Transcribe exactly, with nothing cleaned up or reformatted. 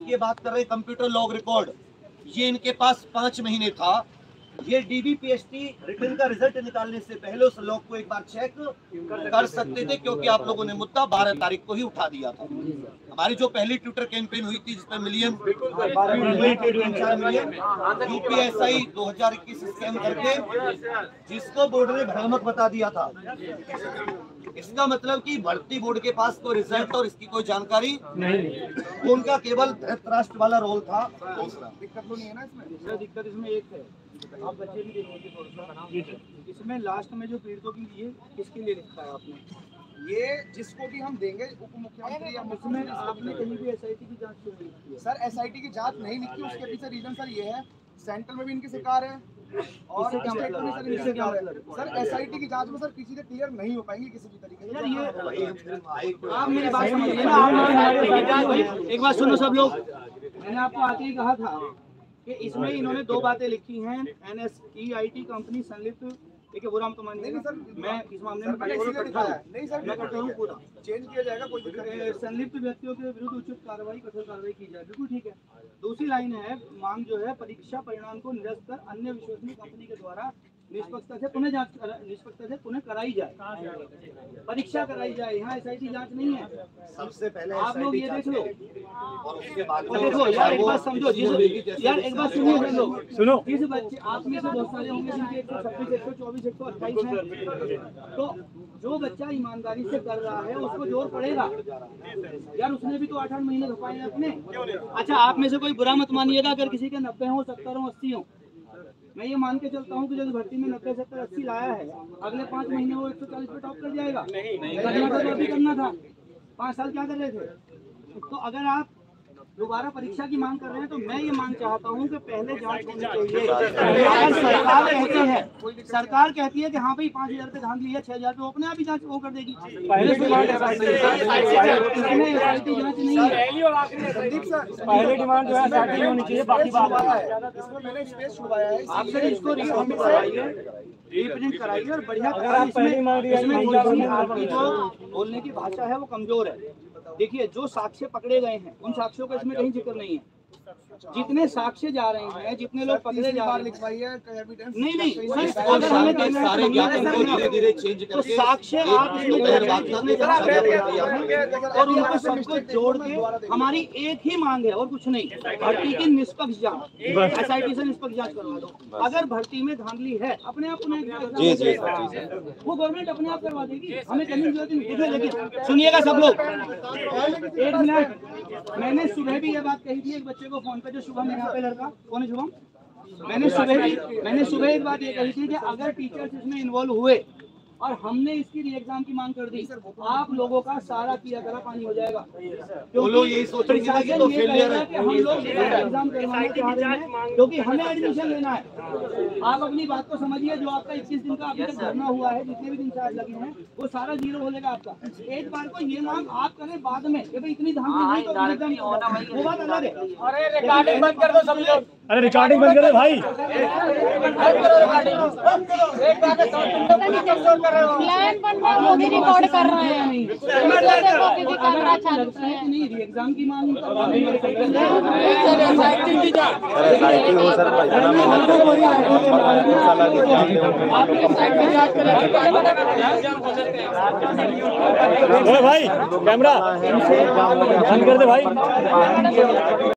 ये बात कर रहे कंप्यूटर लॉग रिकॉर्ड, ये इनके पास पांच महीने था। ये डीबीपीएसटी रिटर्न का रिजल्ट निकालने से पहले उस लॉग को एक बार चेक कर सकते थे, क्योंकि आप लोगों ने मुद्दा बारह तारीख को ही उठा दिया था। हमारी जो पहली ट्विटर कैंपेन हुई थी जिसमें मिलियन यूपीएसआई दो हजार इक्कीस स्कैम करके जिसको बोर्ड ने भ्रामक बता दिया था, इसका मतलब कि भर्ती बोर्ड के पास कोई रिजल्ट और इसकी कोई जानकारी नहीं, उनका केवल धृतराष्ट्र वाला रोल था। दिक्कत तो नहीं है ना इसमें? दिक्कत इसमें एक है, आप बच्चे भी देखोगे थोड़ा सा, इसमें लास्ट में जो पीड़ितों की ये किसके लिए लिखा है आपने? ये जिसको भी हम देंगे उप मुख्यमंत्री या मुख्यमंत्री, आपने कहीं भी एसआईटी की जांच क्यों नहीं लिखी है? सर एसआईटी की जांच नहीं लिखी, उसके पीछे रीजन सर ये है, सेंट्रल में भी इनकी सरकार है और स्टेट में सर इनकी सरकार है। सर एसआईटी की जांच में सर किसी से क्लियर नहीं हो पाएंगे किसी भी तरीके से। ये आप मेरी बात समझिए ना, एक बात सुनो सब लोग, मैंने आपको आके ही कहा था कि इसमें इन्होंने दो बातें लिखी हैं, एनएसईआईटी कंपनी संलिप्त, देखिए बुरा मत मानिए सर, मैं इस मामले में नहीं सर मैं करता हूँ, पूरा चेंज किया जाएगा, कोई संलिप्त व्यक्तियों के विरुद्ध उचित कार्रवाई कठोर कार्रवाई की जाए, बिल्कुल ठीक है। दूसरी लाइन है, मांग जो है परीक्षा परिणाम को निरस्त कर अन्य विश्वसनीय कंपनी के द्वारा निष्पक्षता से पुनः जांच निष्पक्षता से पुनः कराई जाए, परीक्षा कराई जाए, यहाँ एसआईटी जांच नहीं है। सबसे पहले आप लोग ये देख लो और उसके बाद देखो यार, एक बात समझो, जिस यार एक बात सुनिए सब लोग, सुनो, जिस बच्चे आप में से बहुत सारे होंगे जिनके एक सौ छब्बीस एक सौ चौबीस एक सौ अट्ठाईस है, तो जो बच्चा ईमानदारी से कर रहा है उसको जोर पड़ेगा यार, उसने भी तो आठ आठ महीने खपाए अपने। अच्छा आप में से कोई बुरा मत मानिएगा अगर किसी के नब्बे हो, सत्तर हो, अस्सी हो, मैं ये मान के चलता हूँ कि जब भर्ती में नब्बे सत्तर अस्सी लाया है, अगले पाँच महीने वो एक सौ चालीस पे टॉप कर जाएगा। करना था तो अभी करना था, पाँच साल क्या कर रहे थे? तो अगर आप दोबारा परीक्षा की मांग कर रहे हैं तो मैं ये मांग चाहता हूँ कि पहले जांच होनी चाहिए। अगर सरकार कहती है सरकार कहती है कि हाँ भाई पाँच हजार पे धान लिया, छह हजार पे वो अपने आप ही जांच वो कर देगी। पहले डिमांड नहीं है, पहले डिमांड जो है एसआईटी होनी चाहिए, बाकी बात है मैंने स्पेस छुड़वाया है, आप सर इसको रिसबमिट कराइए, रिप्रिंट कराइए और बढ़िया। अगर आप पहली मांग आपकी जो बोलने की भाषा है वो कमजोर है। देखिए जो साक्ष्य पकड़े गए हैं उन साक्ष्यों का इसमें कहीं जिक्र नहीं है, जितने साक्ष्य जा रहे हैं, जितने लोग पकड़े जा रहे हैं, नहीं नहीं सर, अगर हमें सारे ज्ञापन को धीरे-धीरे चेंज करके तो साक्ष्य आप इसमें और उनको सबको जोड़ के हमारी एक ही मांग है और कुछ नहीं, भर्ती की निष्पक्ष जांच, एसआईटी से निष्पक्ष जांच करवा दो। अगर भर्ती में धांधली है अपने आप वो गवर्नमेंट अपने आप करवा देगी, हमें करने की जरूरत नहीं। लेकिन सुनिएगा सब लोग, एक मिनट, मैंने सुबह भी ये बात कही थी एक बच्चे को फोन पे, जो शुभम यहाँ पे लड़का कौन है शुभम, मैंने सुबह भी मैंने सुबह एक बात ये कही थी कि अगर टीचर्स इसमें इन्वॉल्व हुए और हमने इसकी री एग्जाम की मांग कर दी, आप लोगों का सारा किया करा पानी हो जाएगा। वो लोग यही सोच रहे हैं कि तो फेलियर है कि हम लोग एग्जाम करवाना चाह रहे हैं क्योंकि हमें एडमिशन लेना है। आप अपनी बात को समझिए, जो आपका इक्कीस दिन का अभी तक भरना हुआ है, जितने भी दिन चार्ज लगे हैं वो सारा जीरो हो जाएगा आपका। एक बार को ये मांग आप करें बाद में कि भाई इतनी धांधली हुई तो एग्जाम, वो बात अलग है। अरे रिकॉर्डिंग बंद कर दो सब लोग, अरे रिकॉर्डिंग बंद करो भाई, प्लान बन रहा है वो भी रिकॉर्ड कर रहे हैं, देखो क्योंकि कैमरा चालू है। नहीं एग्जाम की मांग भाई, कैमरा बंद कर दे भाई।